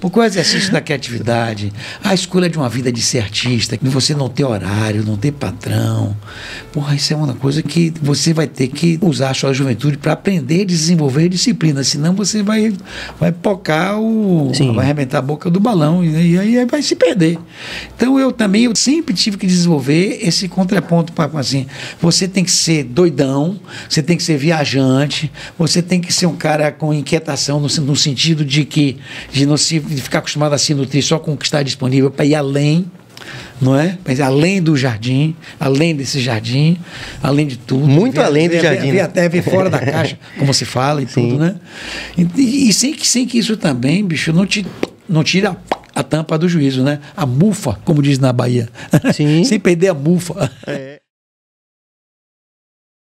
Porque o exercício da criatividade, a escolha de uma vida de ser artista, de você não ter horário, não ter patrão, porra, isso é uma coisa que você vai ter que usar a sua juventude para aprender a desenvolver disciplina, senão você vai pocar vai arrebentar a boca do balão e aí vai se perder. Então eu sempre tive que desenvolver esse contraponto para assim, você tem que ser doidão, você tem que ser viajante, você tem que ser um cara com inquietação no sentido de não se ficar acostumado a se nutrir só com o que está disponível, para ir além, não é? Mas além do jardim, além desse jardim, além de tudo. Muito além do jardim. Até ver fora da caixa, como se fala e tudo, né? E sem que isso também, bicho, não tira a tampa do juízo, né? A mufa, como diz na Bahia. Sim. Sem perder a mufa. É.